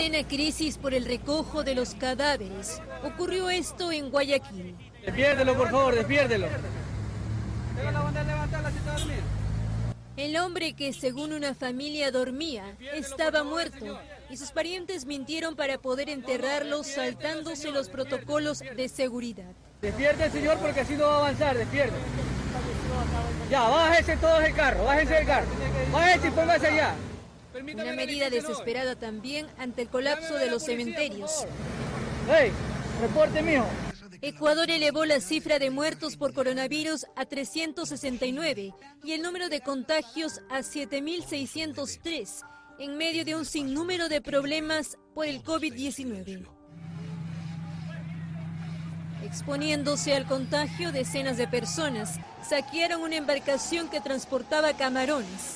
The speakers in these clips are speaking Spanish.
Plena crisis por el recojo de los cadáveres. Ocurrió esto en Guayaquil. Despiérdelo, por favor, despiérdelo. El hombre que, según una familia, dormía, estaba muerto y sus parientes mintieron para poder enterrarlo saltándose los protocolos de seguridad. Despierte, señor, porque así no va a avanzar, despierte. Ya, bájese todos del carro, bájense del carro. Bájese y póngase allá. Una medida desesperada también ante el colapso de los cementerios. ¡Hey! Reporte, mijo. Ecuador elevó la cifra de muertos por coronavirus a 369 y el número de contagios a 7.603, en medio de un sinnúmero de problemas por el COVID-19. Exponiéndose al contagio, decenas de personas saquearon una embarcación que transportaba camarones.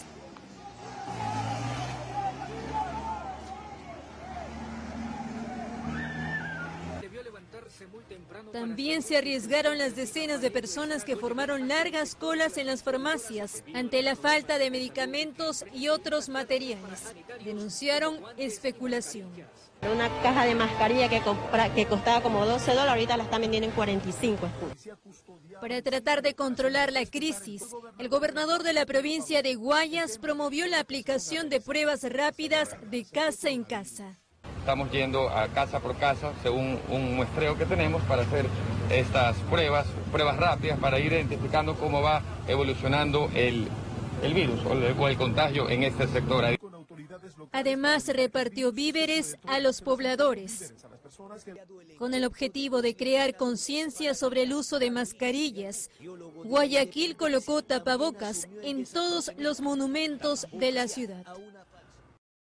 También se arriesgaron las decenas de personas que formaron largas colas en las farmacias ante la falta de medicamentos y otros materiales. Denunciaron especulación. Una caja de mascarilla que costaba como $12, ahorita la están vendiendo en 45. Para tratar de controlar la crisis, el gobernador de la provincia de Guayas promovió la aplicación de pruebas rápidas de casa en casa. Estamos yendo a casa por casa, según un muestreo que tenemos, para hacer estas pruebas rápidas, para ir identificando cómo va evolucionando el virus o el contagio en este sector. Además, repartió víveres a los pobladores, con el objetivo de crear conciencia sobre el uso de mascarillas. Guayaquil colocó tapabocas en todos los monumentos de la ciudad.